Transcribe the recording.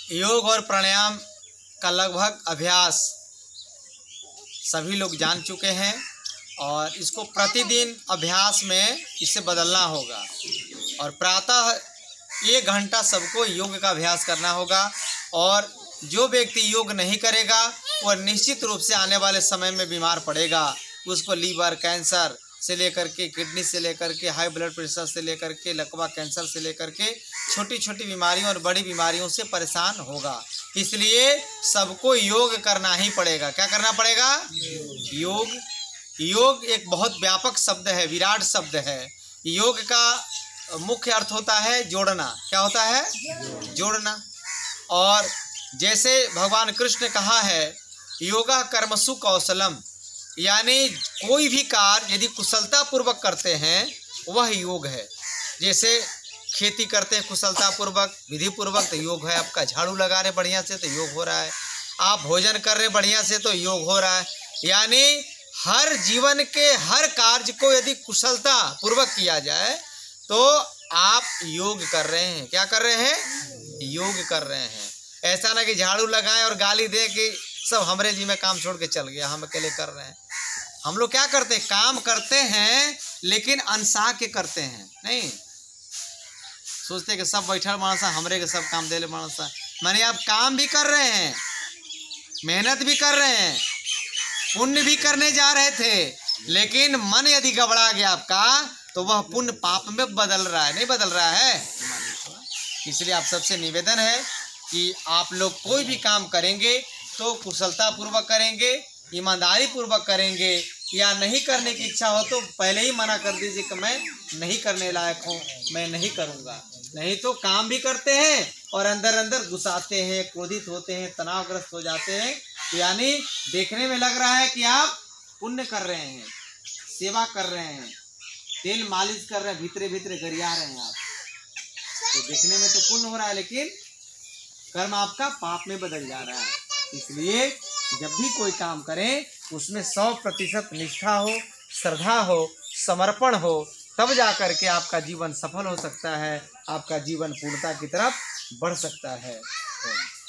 योग और प्राणायाम का लगभग अभ्यास सभी लोग जान चुके हैं और इसको प्रतिदिन अभ्यास में इसे बदलना होगा। और प्रातः 1 घंटा सबको योग का अभ्यास करना होगा। और जो व्यक्ति योग नहीं करेगा वह निश्चित रूप से आने वाले समय में बीमार पड़ेगा। उसको लीवर कैंसर से लेकर के, किडनी से लेकर के, हाई ब्लड प्रेशर से लेकर के, लकवा कैंसर से लेकर के छोटी छोटी बीमारियों और बड़ी बीमारियों से परेशान होगा। इसलिए सबको योग करना ही पड़ेगा। क्या करना पड़ेगा? योग। योग एक बहुत व्यापक शब्द है, विराट शब्द है। योग का मुख्य अर्थ होता है जोड़ना। क्या होता है? जोड़ना। और जैसे भगवान कृष्ण ने कहा है, योगा कर्मसु कौशलम, यानी कोई भी कार्य यदि कुशलता पूर्वक करते हैं वह योग है। जैसे खेती करते हैं कुशलता पूर्वक, विधि पूर्वक, तो योग है आपका। झाड़ू लगा रहे बढ़िया से तो योग हो रहा है। आप भोजन कर रहे बढ़िया से तो योग हो रहा है। यानी हर जीवन के हर कार्य को यदि कुशलता पूर्वक किया जाए तो आप योग कर रहे हैं। क्या कर रहे हैं? योग कर रहे हैं। ऐसा ना कि झाड़ू लगाएं और गाली दें कि सब हमरे जी में काम छोड़ के चल गया, हम अकेले कर रहे हैं। हम लोग क्या करते हैं? काम करते हैं लेकिन अनसाह के करते हैं। नहीं सोचते कि सब बैठा मानसा हमरे के सब काम दे ले मानसा। माने आप काम भी कर रहे हैं, मेहनत भी कर रहे हैं, पुण्य भी करने जा रहे थे, लेकिन मन यदि गबड़ा गया आपका तो वह पुण्य पाप में बदल रहा है। नहीं बदल रहा है। इसलिए आप सबसे निवेदन है कि आप लोग कोई भी काम करेंगे तो कुशलता पूर्वक करेंगे, ईमानदारी पूर्वक करेंगे। या नहीं करने की इच्छा हो तो पहले ही मना कर दीजिए कि मैं नहीं करने लायक हूँ, मैं नहीं करूँगा। नहीं तो काम भी करते हैं और अंदर अंदर गुस्साते हैं, क्रोधित होते हैं, तनावग्रस्त हो जाते हैं। यानी देखने में लग रहा है कि आप पुण्य कर रहे हैं, सेवा कर रहे हैं, तेल मालिश कर रहे हैं, भीतरे भीतरे गरिया रहे हैं आप, तो देखने में तो पुण्य हो रहा है लेकिन कर्म आपका पाप में बदल जा रहा है। इसलिए जब भी कोई काम करें उसमें 100% निष्ठा हो, श्रद्धा हो, समर्पण हो, तब जा कर के आपका जीवन सफल हो सकता है, आपका जीवन पूर्णता की तरफ बढ़ सकता है।